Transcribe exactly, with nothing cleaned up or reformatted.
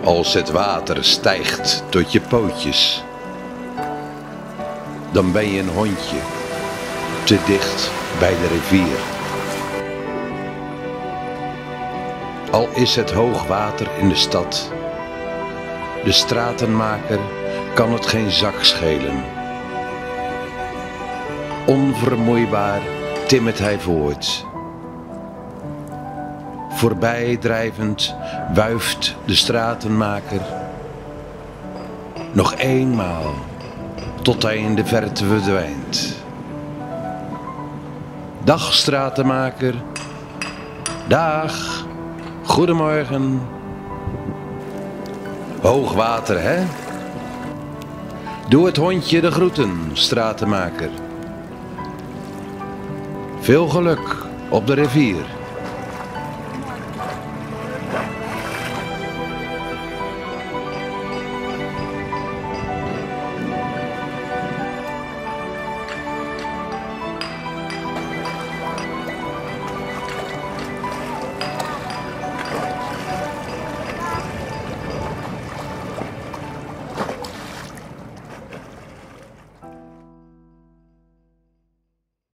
Als het water stijgt tot je pootjes, dan ben je een hondje te dicht bij de rivier. Al is het hoog water in de stad, de stratenmaker kan het geen zak schelen. Onvermoeibaar timmert hij voort. Voorbijdrijvend wuift de stratenmaker nog eenmaal tot hij in de verte verdwijnt. Dag stratenmaker, dag, goedemorgen. Hoog water, hè? Doe het hondje de groeten, stratenmaker. Veel geluk op de rivier.